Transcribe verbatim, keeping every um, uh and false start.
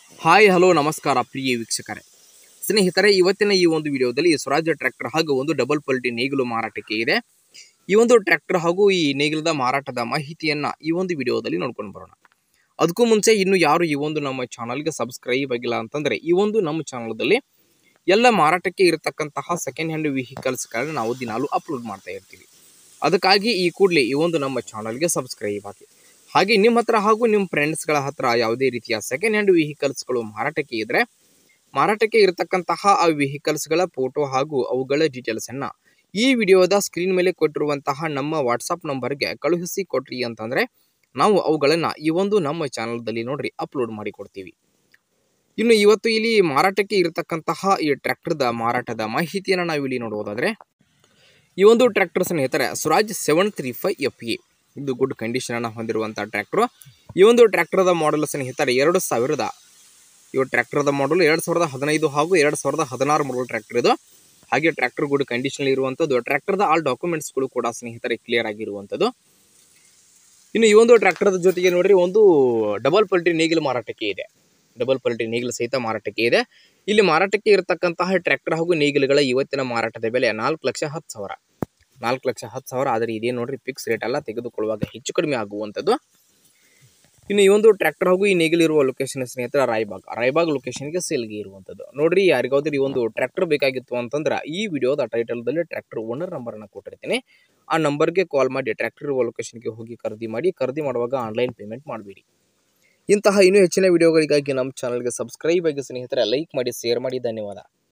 Hi hello ನಮಸ್ಕಾರ ಪ್ರಿಯ ವೀಕ್ಷಕರೇ ಸ್ನೇಹಿತರೆ, ಇವತ್ತಿನ ಈ ಒಂದು ವಿಡಿಯೋದಲ್ಲಿ ಸ್ವರಾಜ್ ಟ್ರ್ಯಾಕ್ಟರ್ ಹಾಗೂ ಒಂದು ಡಬಲ್ ಪಲ್ಟಿ ನೇಗಿಲು ಮಾರಾಟಕ್ಕೆ ಇದೆ. ಈ ಒಂದು ಟ್ರ್ಯಾಕ್ಟರ್ ಹಾಗೂ ಈ ನೇಗಿಲದ ಮಾರಾಟದ ಮಾಹಿತಿಯನ್ನ ಈ ಒಂದು ವಿಡಿಯೋದಲ್ಲಿ ನೋಡ್ಕೊಂಡು ಬರೋಣ. ಅದಕ್ಕೂ ಮುಂಚೆ ಇನ್ನು ಯಾರು ಈ ಒಂದು ನಮ್ಮ ಚಾನಲ್ಗೆ ಸಬ್ಸ್ಕ್ರೈಬ್ ಆಗಿಲ್ಲ ಅಂತಂದ್ರೆ ಈ ಒಂದು ನಮ್ಮ ಚಾನಲ್ದಲ್ಲಿ ಎಲ್ಲ ಮಾರಾಟಕ್ಕೆ ಇರತಕ್ಕಂತಹ ಸೆಕೆಂಡ್ ಹ್ಯಾಂಡ್ ವೆಹಿಕಲ್ಸ್ಗಳನ್ನ ನಾವು ದಿನಾಲು ಅಪ್ಲೋಡ್ ಮಾಡ್ತಾ ಇರ್ತೀವಿ. ಅದಕ್ಕಾಗಿ ಈ ಕೂಡಲೇ ಈ ಒಂದು ನಮ್ಮ ಚಾನಲ್ಗೆ ಸಬ್ಸ್ಕ್ರೈಬ್ ಆಗಿ. ಹಾಗೆ ನಿಮ್ಮ ಹತ್ರ ಹಾಗೂ ನಿಮ್ಮ ಫ್ರೆಂಡ್ಸ್ಗಳ ಹತ್ರ ಯಾವುದೇ ರೀತಿಯ ಸೆಕೆಂಡ್ ಹ್ಯಾಂಡ್ ವೆಹಿಕಲ್ಸ್ಗಳು ಮಾರಾಟಕ್ಕೆ ಇದ್ರೆ ಮಾರಾಟಕ್ಕೆ ಇರತಕ್ಕಂತಹ ಆ ವೆಹಿಕಲ್ಸ್ಗಳ ಫೋಟೋ ಹಾಗೂ ಅವುಗಳ ಡೀಟೇಲ್ಸನ್ನು ಈ ವಿಡಿಯೋದ ಸ್ಕ್ರೀನ್ ಮೇಲೆ ಕೊಟ್ಟಿರುವಂತಹ ನಮ್ಮ ವಾಟ್ಸಪ್ ನಂಬರ್ಗೆ ಕಳುಹಿಸಿ ಕೊಟ್ರಿ ಅಂತಂದರೆ ನಾವು ಅವುಗಳನ್ನು ಈ ಒಂದು ನಮ್ಮ ಚಾನಲ್ದಲ್ಲಿ ನೋಡ್ರಿ ಅಪ್ಲೋಡ್ ಮಾಡಿ ಕೊಡ್ತೀವಿ. ಇನ್ನು ಇವತ್ತು ಇಲ್ಲಿ ಮಾರಾಟಕ್ಕೆ ಇರತಕ್ಕಂತಹ ಈ ಟ್ರ್ಯಾಕ್ಟರ್ದ ಮಾರಾಟದ ಮಾಹಿತಿಯನ್ನು ನಾವು ಇಲ್ಲಿ ನೋಡುವುದಾದರೆ, ಈ ಒಂದು ಟ್ರ್ಯಾಕ್ಟರ್ ಸ್ನೇಹಿತರೆ Swaraj seven three five F E ಇದು ಗುಡ್ ಕಂಡೀಷನನ್ನು ಹೊಂದಿರುವಂಥ ಟ್ರ್ಯಾಕ್ಟರ್. ಈ ಒಂದು ಟ್ರ್ಯಾಕ್ಟರ್ದ ಮಾಡಲ್ ಸ್ನೇಹಿತರೆ ಎರಡು ಸಾವಿರದ ಈ ಟ್ರ್ಯಾಕ್ಟರ್ದ ಮಾಡಲ್ ಎರಡು ಸಾವಿರದ ಹದಿನೈದು ಹಾಗೂ ಎರಡು ಸಾವಿರದ ಹದಿನಾರು ಮಾಡಲ್ ಟ್ರ್ಯಾಕ್ಟರ್ ಇದು. ಹಾಗೆ ಟ್ರ್ಯಾಕ್ಟರ್ ಗುಡ್ ಕಂಡೀಷನ್ ಇರುವಂಥದ್ದು. ಟ್ರ್ಯಾಕ್ಟರ್ದ ಆಲ್ ಡಾಕ್ಯುಮೆಂಟ್ಸ್ಗಳು ಕೂಡ ಸ್ನೇಹಿತರೆ ಕ್ಲಿಯರ್ ಆಗಿರುವಂಥದ್ದು. ಇನ್ನು ಈ ಒಂದು ಟ್ರ್ಯಾಕ್ಟರ್ದ ಜೊತೆಗೆ ನೋಡ್ರಿ ಒಂದು ಡಬಲ್ ಪಲ್ಟಿ ನೇಗಿಲು ಮಾರಾಟಕ್ಕೆ ಇದೆ. ಡಬಲ್ ಪಲ್ಟಿ ನೇಗಿಲು ಸಹಿತ ಮಾರಾಟಕ್ಕೆ ಇದೆ. ಇಲ್ಲಿ ಮಾರಾಟಕ್ಕೆ ಇರತಕ್ಕಂತಹ ಟ್ರ್ಯಾಕ್ಟರ್ ಹಾಗೂ ನೇಗಿಲುಗಳ ಇವತ್ತಿನ ಮಾರಾಟದ ಬೆಲೆ ನಾಲ್ಕು ಲಕ್ಷ ಹತ್ತು ಸಾವಿರ ನಾಲ್ಕು ಲಕ್ಷ ಹತ್ತು ಸಾವಿರ ಆದರೆ ಇದೇ ನೋಡ್ರಿ ಫಿಕ್ಸ್ ರೇಟ್ ಎಲ್ಲ ತೆಗೆದುಕೊಳ್ಳುವಾಗ ಹೆಚ್ಚು ಕಡಿಮೆ ಆಗುವಂಥದ್ದು. ಇನ್ನು ಈ ಒಂದು ಟ್ರ್ಯಾಕ್ಟರ್ ಹಾಗೂ ಈ ನೇಗಿಲು ಇರುವ ಲೊಕೇಶನ್ ಸ್ನೇಹಿತರ ರಾಯಬಾಗ್ ರಾಯಬಾಗ್ ಲೊಕೇಶನ್ಗೆ ಸೇಲ್ಗೆ ಇರುವಂಥದ್ದು. ನೋಡ್ರಿ, ಯಾರಿಗಾದ್ರೂ ಈ ಒಂದು ಟ್ರ್ಯಾಕ್ಟರ್ ಬೇಕಾಗಿತ್ತು ಅಂತಂದ್ರೆ ಈ ವಿಡಿಯೋದ ಟೈಟಲ್ದಲ್ಲಿ ಟ್ರ್ಯಾಕ್ಟರ್ ಓನರ್ ನಂಬರನ್ನು ಕೊಟ್ಟಿರ್ತೀನಿ. ಆ ನಂಬರ್ಗೆ ಕಾಲ್ ಮಾಡಿ ಟ್ರ್ಯಾಕ್ಟರ್ ಇರುವ ಲೊಕೇಶನ್ಗೆ ಹೋಗಿ ಖರೀದಿ ಮಾಡಿ. ಖರೀದಿ ಮಾಡುವಾಗ ಆನ್ಲೈನ್ ಪೇಮೆಂಟ್ ಮಾಡಬೇಡಿ. ಇಂತಹ ಇನ್ನೂ ಹೆಚ್ಚಿನ ವಿಡಿಯೋಗಳಿಗಾಗಿ ನಮ್ಮ ಚಾನಲ್ಗೆ ಸಬ್ಸ್ಕ್ರೈಬ್ ಆಗಿ ಸ್ನೇಹಿತರೆ, ಲೈಕ್ ಮಾಡಿ, ಶೇರ್ ಮಾಡಿ. ಧನ್ಯವಾದ.